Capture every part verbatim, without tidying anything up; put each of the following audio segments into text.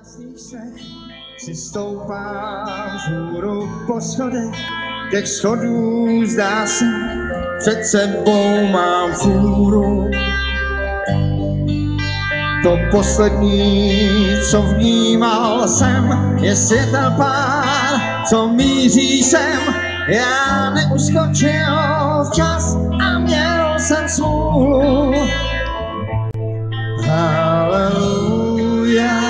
Si stoupám vzhůru po schodech, těch schodů zdá se, před sebou mám fůru. To poslední, co vnímal jsem, je světel pár, co míří sem. Já neuskočil včas a měl jsem smůlu. Haleluja.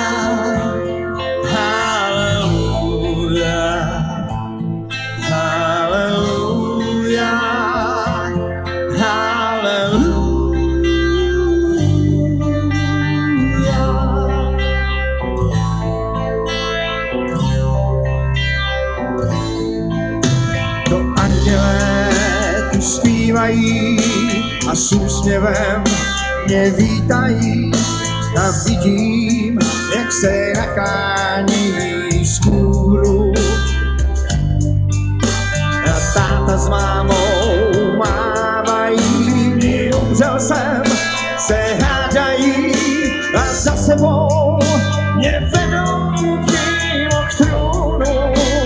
Zpívají a s úsměvem mě vítají a vidím, jak se nachání z kůru. A táta s mámou mávají, umřel jsem, se hádají a za sebou mě vedou přímo k trůnu.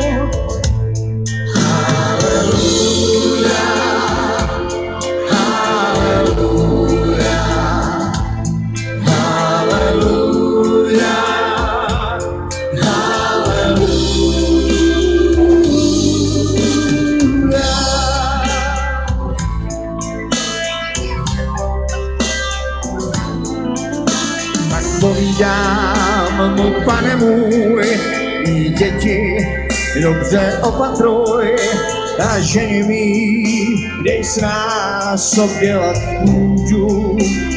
Povídám mu, pane můj, mý děti dobře opatruj a ženi mý, dej s nás, co dělat můžu.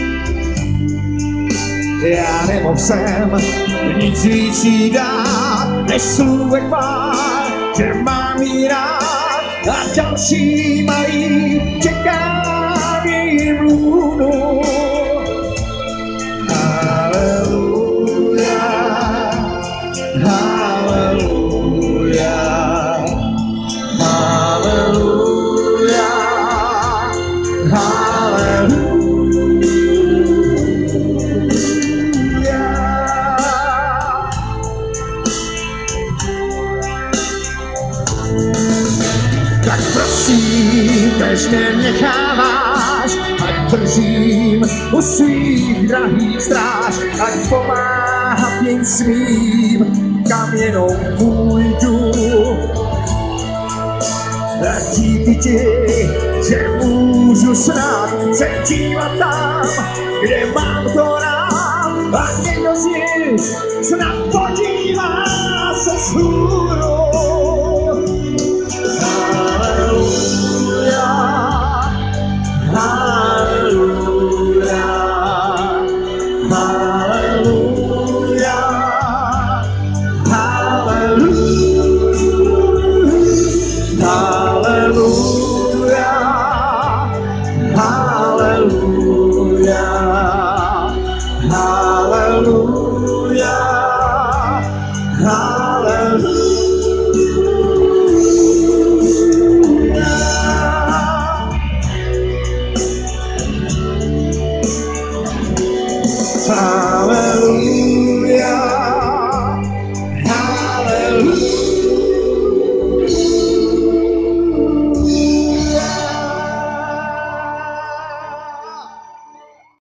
Já nemohl jsem nic víc jí dát, než slůvek pár, že mám jí rád a další malý čeká v jejím lůnu. Tak prosím, kež mě necháváš, ať držím u svých drahých stráž, ať pomáhat jen svým, kam jenom půjdu. A díky ti, že můžu snad se dívat tam, kde mám to rád, a někdo z nich snad podívá se vzhůru. Hallelujah.